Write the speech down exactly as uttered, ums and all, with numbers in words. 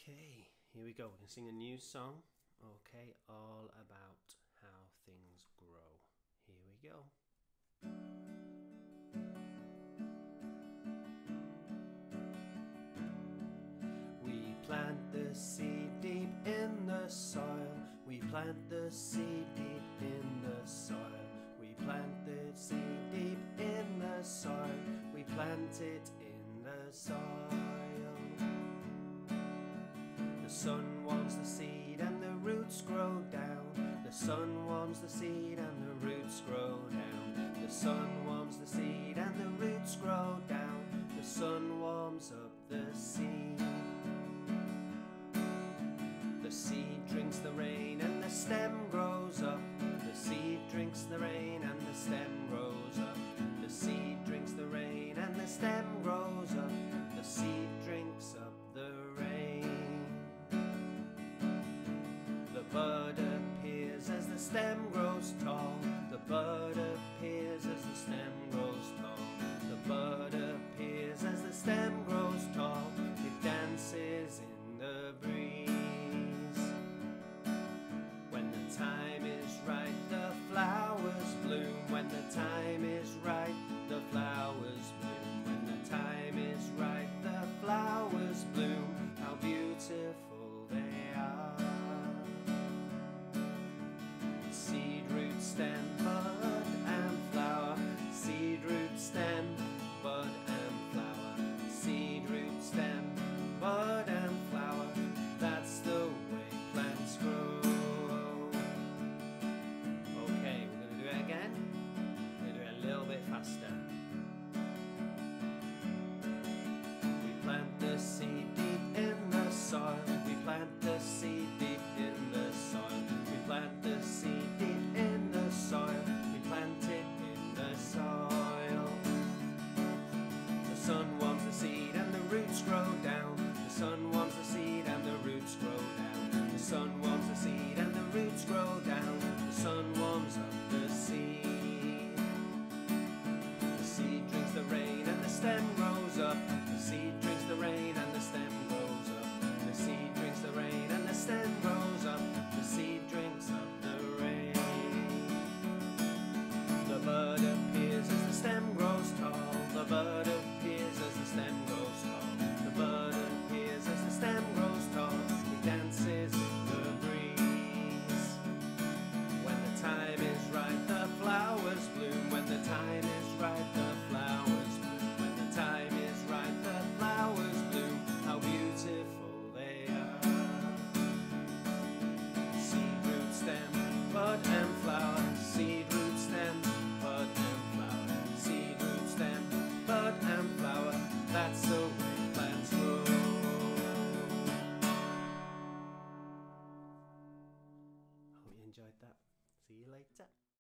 Okay, here we go. We're going to sing a new song. Okay, all about how things grow. Here we go. We plant the seed deep in the soil. We plant the seed deep in the soil. We plant the seed deep in the soil. We plant it in the soil. The sun warms the seed and the roots grow down. The sun warms the seed and the roots grow down. The sun warms the seed and the roots grow down. The sun warms up the seed. The seed drinks the rain and the stem grows up. The seed drinks the rain and the stem grows up. The seed drinks the rain and the stem grows up. The seed drinks up the rain. The bud appears as the stem grows tall. The bud appears as the stem grows tall. The bud appears as the stem grows tall. It dances in the breeze. When the time is right, the flowers bloom. When the time is right, the flowers bloom. When the time is right, the flowers bloom. How beautiful they are. Seed root, stem, bud and flower. Seed root, stem, bud and flower. Seed root, stem, bud and flower. That's the way plants grow. Okay, we're going to do it again. We're going to do it a little bit faster. We plant the seed deep in the soil. We plant the seed deep in the soil. We plant the seed deep in the soil. We plant it in the soil. The sun warms the seed and the roots grow down. The sun warms the seed and the roots grow down. The sun warms the seed and the roots grow down. The sun warms up the seed. The seed drinks the rain and the stem grows up. The seed drinks the rain and the stem grows up. The seed drinks the rain and the stem grows up. The seed drinks up the rain. The bud appears as the stem grows tall. The bud appears as the stem grows tall. The bud appears as the stem grows tall. It dances in the breeze. When the time is right, the flowers bloom. When the time is right, the flowers bloom. When the time is right, the flowers bloom. How beautiful they are. Seed root, stem, bud and flower. Seed root, stem, bud and flower. Seed root, stem, bud and flower. That's the way plants grow. Hope you enjoyed that. See you later.